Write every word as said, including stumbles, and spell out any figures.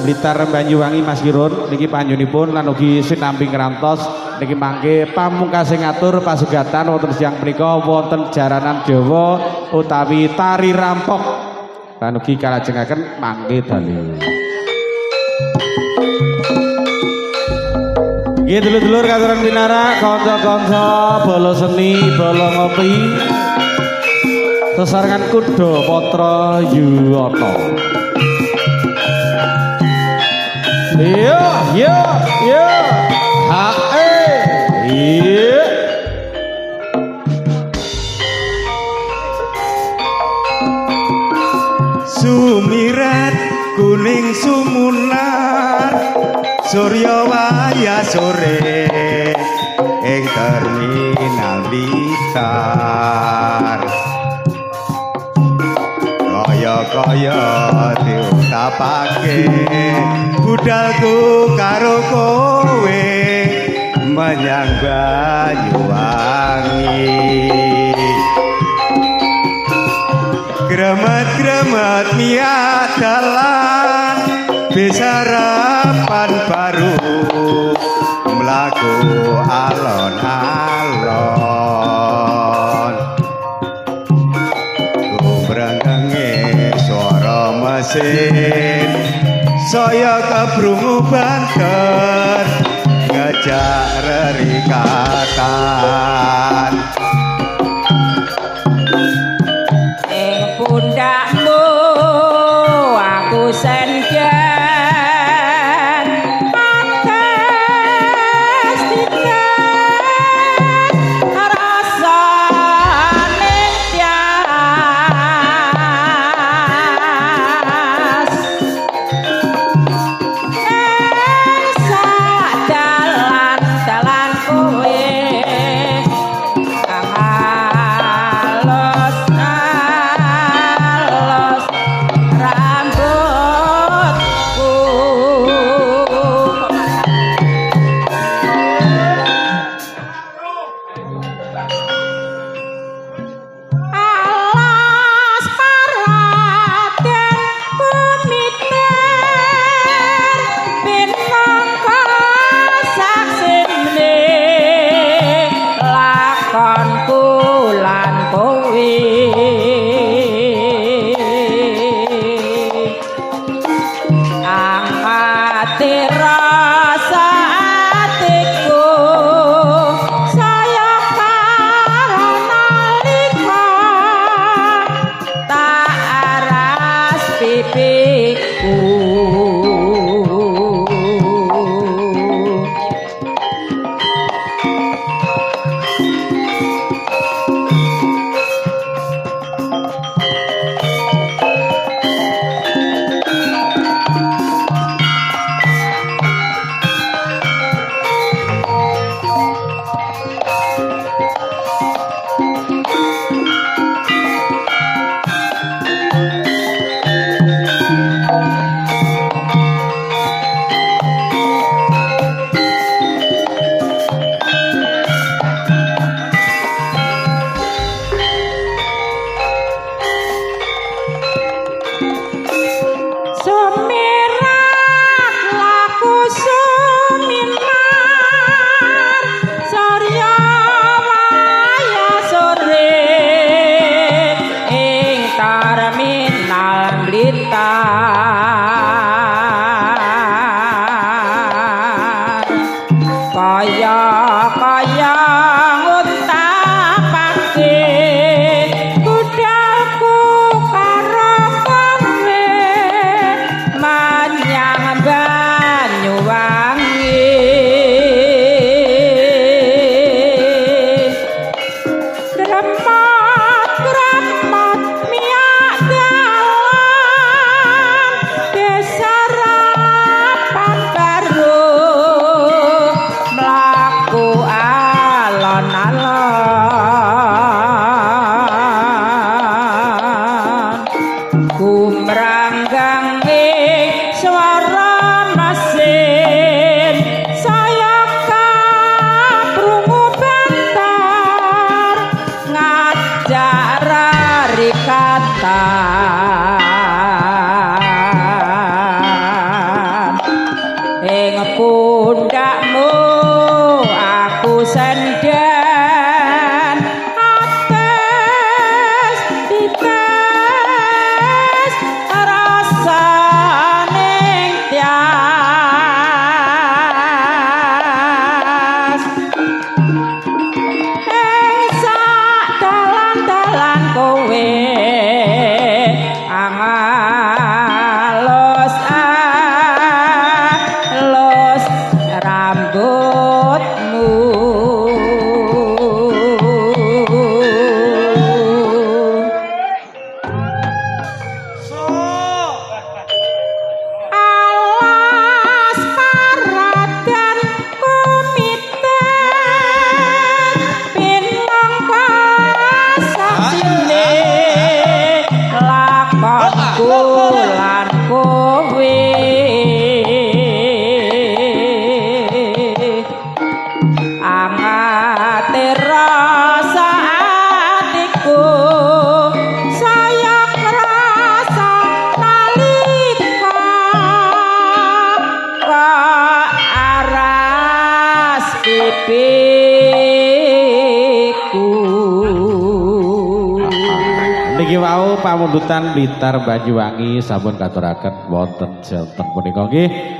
Blitar Banyuwangi Mas Kirun niki panjenenganipun lan ugi sinambi ngrantos niki mangke pamungkasing ngatur pasugatan wonten siang punika wonten jaranan Jawa utawi tari rampok lan ugi kalajengaken mangke dalem. Nggih dulur-dulur katuran pinara kanca-kanca bala seni bala ngopi sesarengan kuda patra Yuwata. Yo yo yo ha eh iya sumirat kuning sumunar surya waya sore ing terminal Blitar kaya-kaya diutapake budalku karo kowe menyang Banyuwangi gremet-gremet miyak dalan besarapan baru mlaku alon-alon gumbrengenge swara mesin saya kebrungu banter ngejak rerikatan ing pundakmu aku senja Ngati niki wau pamundutan Blitar Banyuwangi sampun katuraken wonten jelten punika nggih.